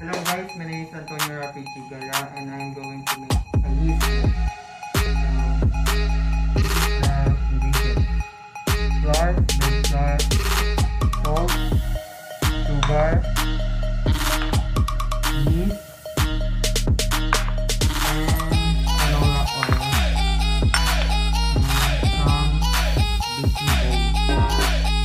Hello guys, my name is Antonio Rafi Chigala and I'm going to make a yeast cake. So, this is the ingredients. Flour, sugar, yeast, and canola oil, and some baking powder.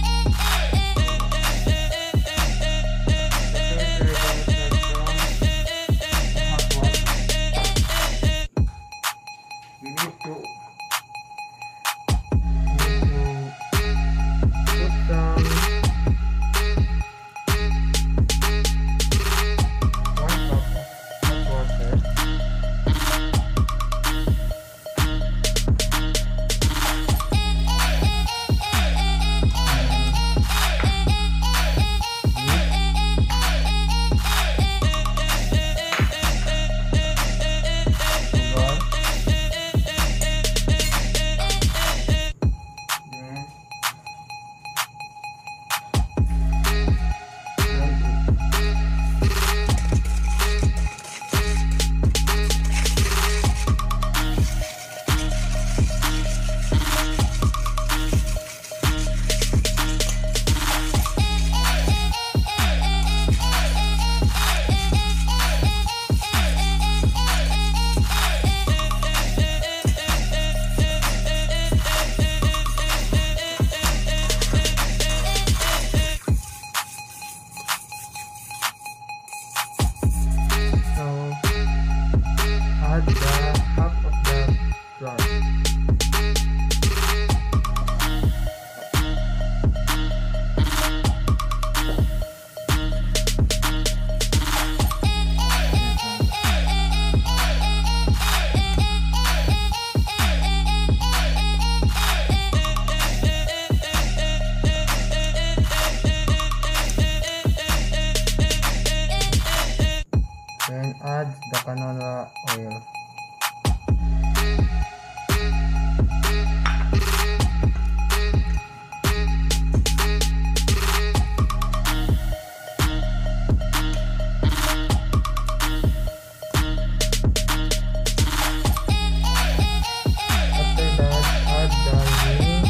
We need to put some 1 cup of hot water. Add the half of the flour. Then add the canola oil. After that, add the remaining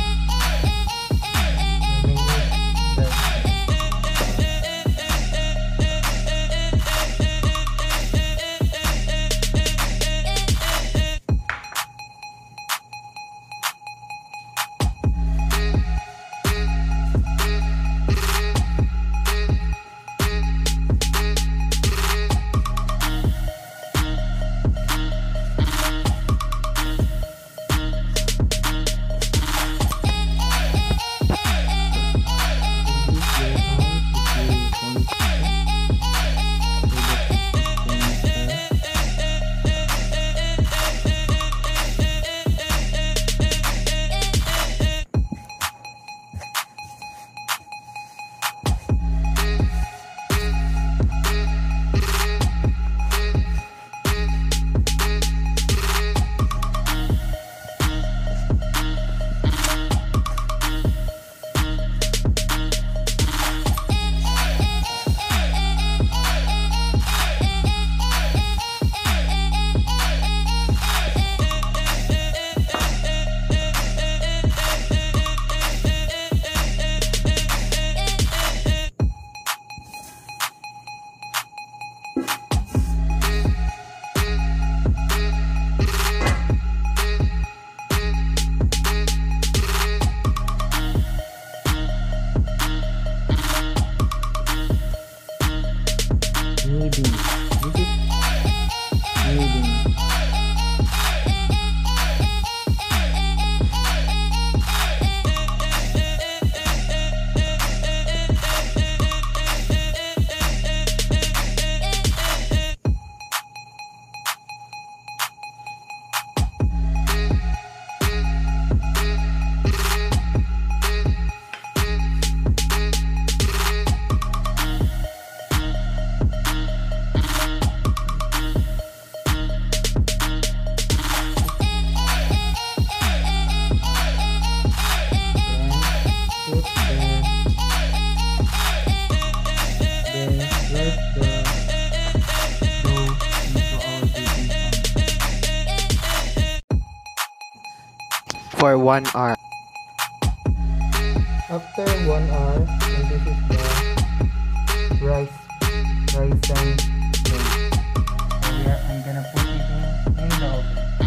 kneading. This is kneading. for 1 hour. After 1 hour, and this is the rice and I'm gonna put it in the oven.